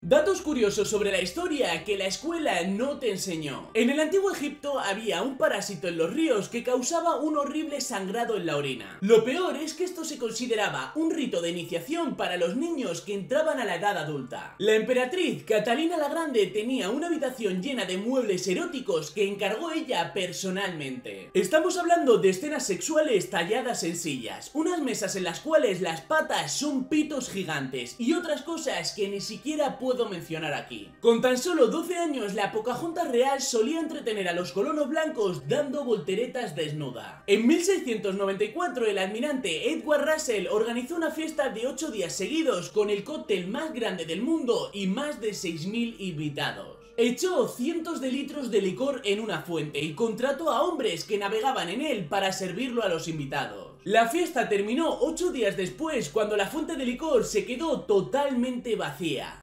Datos curiosos sobre la historia que la escuela no te enseñó. En el antiguo Egipto había un parásito en los ríos que causaba un horrible sangrado en la orina. Lo peor es que esto se consideraba un rito de iniciación para los niños que entraban a la edad adulta. La emperatriz Catalina la Grande tenía una habitación llena de muebles eróticos que encargó ella personalmente. Estamos hablando de escenas sexuales talladas en sillas, unas mesas en las cuales las patas son pitos gigantes y otras cosas que ni siquiera puedo mencionar aquí. Con tan solo 12 años, la Pocahontas real solía entretener a los colonos blancos dando volteretas desnuda. En 1694, el almirante Edward Russell organizó una fiesta de 8 días seguidos con el cóctel más grande del mundo y más de 6.000 invitados. Echó cientos de litros de licor en una fuente y contrató a hombres que navegaban en él para servirlo a los invitados. La fiesta terminó 8 días después, cuando la fuente de licor se quedó totalmente vacía.